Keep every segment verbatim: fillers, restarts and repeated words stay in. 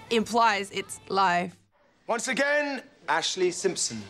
implies it's live. Once again, Ashlee Simpson.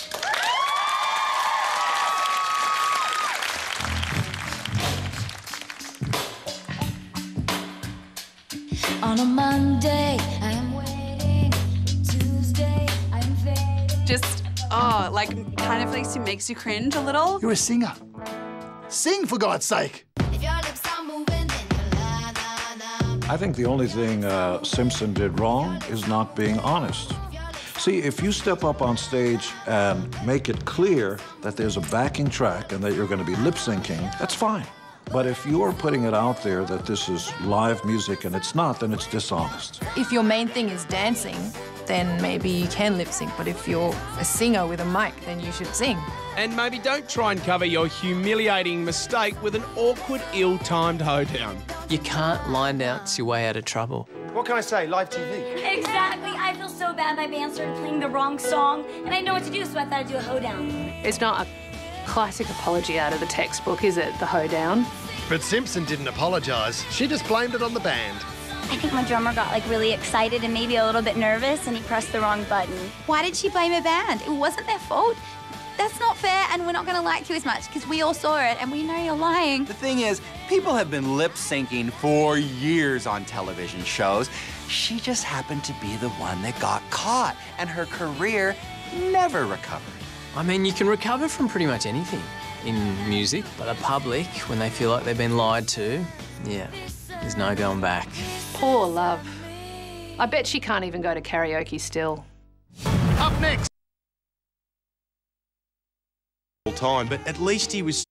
On a Monday, I am waiting. Tuesday, I am fading. Just, oh, like, kind of makes you, makes you cringe a little. You're a singer. Sing, for God's sake. If your lips are moving, then you la, la, la. I think the only thing uh, Simpson did wrong is not being honest. See, if you step up on stage and make it clear that there's a backing track and that you're going to be lip-syncing, that's fine. But if you're putting it out there that this is live music and it's not, then it's dishonest. If your main thing is dancing, then maybe you can lip sync. But if you're a singer with a mic, then you should sing. And maybe don't try and cover your humiliating mistake with an awkward, ill-timed hoedown. You can't line dance your way out of trouble. What can I say? Live T V. Exactly. I feel so bad my band started playing the wrong song, and I know what to do, so I thought I'd do a hoedown. It's not a classic apology out of the textbook, is it, the hoedown? But Simpson didn't apologise. She just blamed it on the band. I think my drummer got like really excited and maybe a little bit nervous, and he pressed the wrong button. Why did she blame her band? It wasn't their fault. That's not fair, and we're not going to like you as much because we all saw it and we know you're lying. The thing is, people have been lip-syncing for years on television shows. She just happened to be the one that got caught, and her career never recovered. I mean, you can recover from pretty much anything in music, but a public, when they feel like they've been lied to, yeah, there's no going back. Poor love. I bet she can't even go to karaoke still. Up next. Time, but at least he was